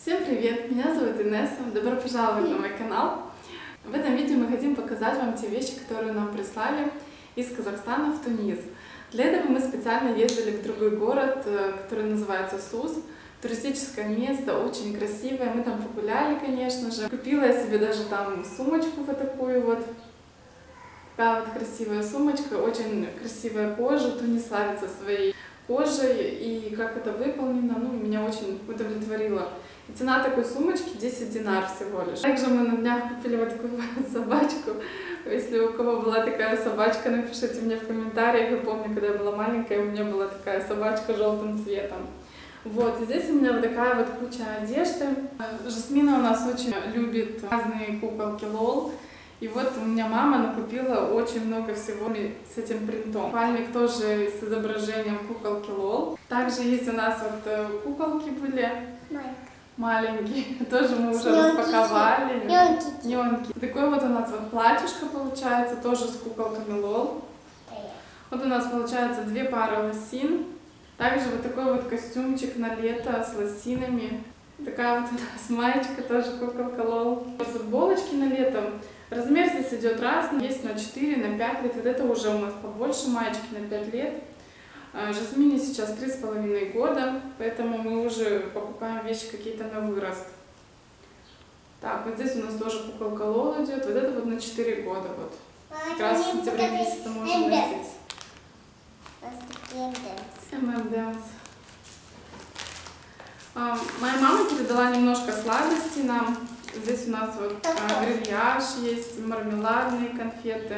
Всем привет! Меня зовут Инесса. Добро пожаловать на мой канал. В этом видео мы хотим показать вам те вещи, которые нам прислали из Казахстана в Тунис. Для этого мы специально ездили в другой город, который называется Сус. Туристическое место, очень красивое. Мы там погуляли, конечно же. Купила я себе даже там сумочку вот такую вот. Такая вот красивая сумочка, очень красивая кожа. Тунис славится своей кожей, и как это выполнено, меня очень удовлетворило. И цена такой сумочки 10 динар всего лишь. Также мы на днях купили вот такую собачку. Если у кого была такая собачка, напишите мне в комментариях. Я помню, когда я была маленькая, у меня была такая собачка желтым цветом. Вот, и здесь у меня вот такая вот куча одежды. Жасмина у нас очень любит разные куколки лол. И вот у меня мама накупила очень много всего с этим принтом. Пальник тоже с изображением куколки лол. Также есть у нас вот куколки были маленькие. Тоже мы уже распаковали. Нёнки. Такой вот у нас вот платьишко получается, тоже с куколками лол. Вот у нас получается 2 пары лосин. Также вот такой вот костюмчик на лето с лосинами. Такая вот у нас маечка, тоже куколка лол. Футболочки на лето. Размер здесь идет разный. Есть на 4, на 5 лет. Вот это уже у нас побольше маечки на 5 лет. Жасмине сейчас 3,5 года, поэтому мы уже покупаем вещи какие-то на вырост. Так, вот здесь у нас тоже куколка лол идет. Вот это вот на 4 года. Вот. Как раз в сентябре месяце можно носить. M&M's. Моя мама передала немножко сладостей нам. Здесь у нас вот грильяж есть, мармеладные конфеты.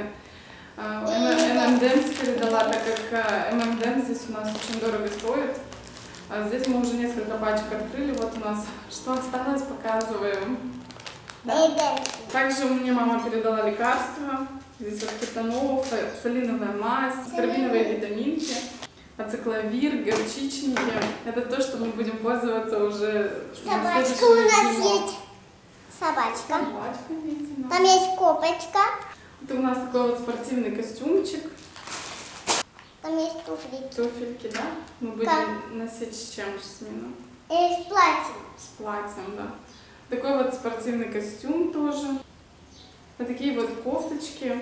M&M's передала, так как M&M's здесь у нас очень дорого стоит. Здесь мы уже несколько пачек открыли. Вот у нас что осталось, показываем. Да. Также мне мама передала лекарства. Здесь вот кетанол, салиновая мазь, аскорбиновые витаминки, ацикловир, горчичники. Это то, что мы будем пользоваться уже. Собачка у нас есть. Собачка. Там есть копочка. Это у нас такой вот спортивный костюмчик. Там есть туфельки. Туфельки, да? Мы будем носить с чем, Жасмина? С платьем. С платьем, да. Такой вот спортивный костюм тоже. Вот такие вот кофточки.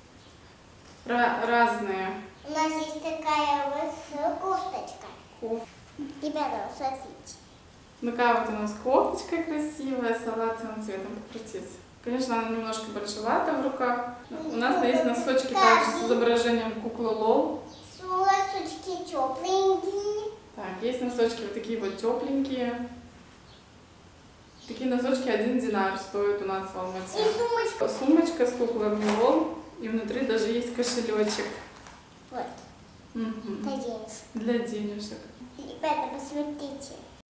Разные. У нас есть такая вот кофточка. Ребята, смотрите. Такая вот у нас кофточка красивая, салатовым цветом, покрутись. Конечно, она немножко большевата в руках. У нас есть носочки также с изображением куклы лол. Носочки тепленькие. Так, есть носочки вот такие вот тепленькие. Такие носочки 1 динар стоят у нас в Алмате. И сумочка. Сумочка с куклами лол. И внутри даже есть кошелечек. Вот. Угу. Для денежек. Для денежек. Ребята, посмотрите.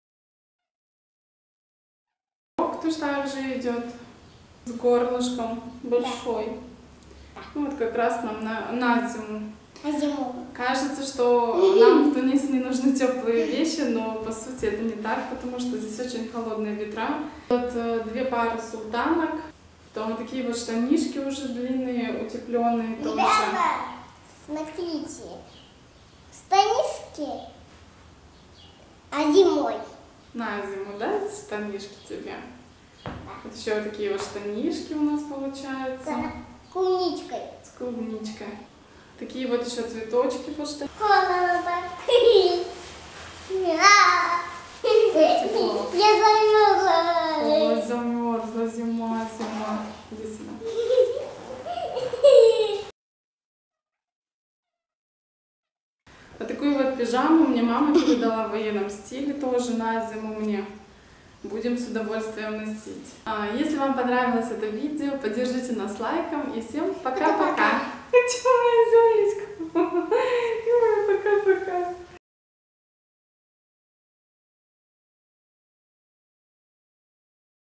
Тоже также идет с горлышком большой. Да. Ну вот как раз нам на зиму. На зиму. Кажется, что нам в Тунисе не нужны теплые вещи, но по сути это не так, потому что здесь очень холодные ветра. Вот 2 пары султанок, потом такие вот штанишки уже длинные, утепленные тоже. Ребята, смотрите, штанишки, а зимой. На зиму, да, штанишки тебе? Вот еще вот такие вот штанишки у нас получаются. С клубничкой. С клубничкой. Такие вот еще цветочки под штанишки. Я замерзла. Ой, замерзла, зима. Иди сюда. Вот такую вот пижаму мне мама передала в военном стиле тоже на зиму мне. Будем с удовольствием носить. Если вам понравилось это видео, поддержите нас лайком. И всем пока-пока. Чё, моя зёлечка?